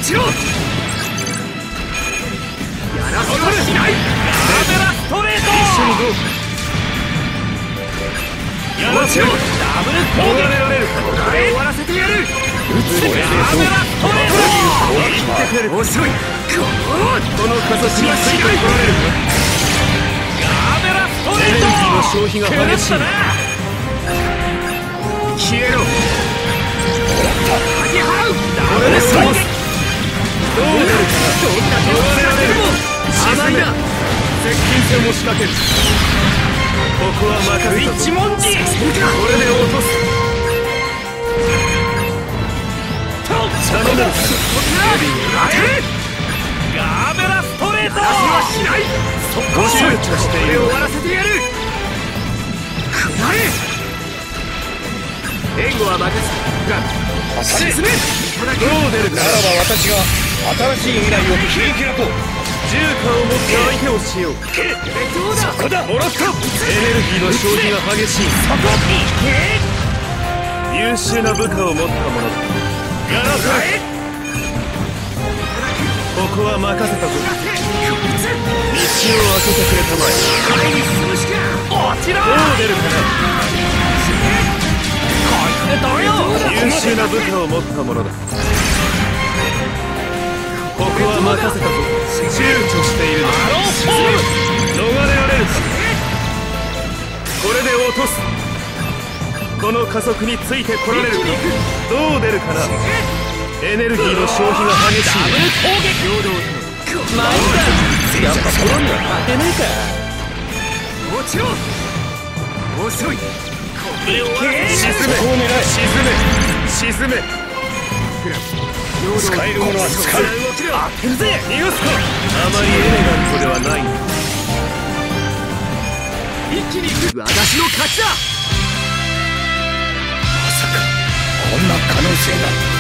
ちろんやらせはしない。ガーベラストレート。一緒にどうやらせろ。ダブル攻撃られる。これで終わらせてやる。ガーベラストレート。言ってくれる。遅い。この形についてこられる。ガーベラストレート。エネルギーの消費が激しい。消えろ。これでそう。どうなるかな。どんな手を使っても甘いな。接近戦を仕掛ける。ここは任せた。一文字。これで落とす。頼む。ガーベラストレート。はしない。そこを躊躇している。終わらせてやる。くらえ。援護は任せた。沈め。どう出るか。ならば私が新しい未来を切り開こう。重火を持って相手をしよう。そこだ。もらった。エネルギーの消費が激しい。そこ。優秀な部下を持った者だ。やらせ。ここは任せたぞ。道を開けてくれたまえ。落ちろ。どう出るかな。優秀な部下を持った者だ。ここは任せたぞ。躊躇しているの。逃れられるか。これで落とす。この加速についてこられるか。どう出るかな。エネルギーの消費が激しい。ダブル攻撃。まいった。やっぱプロには勝てねえか。もちろん。遅い。沈め。使えるものは使う。当てるぜ。逃がすか。あまりエレガントではない。一気に行く。私の勝ちだ。 まさかこんな可能性が。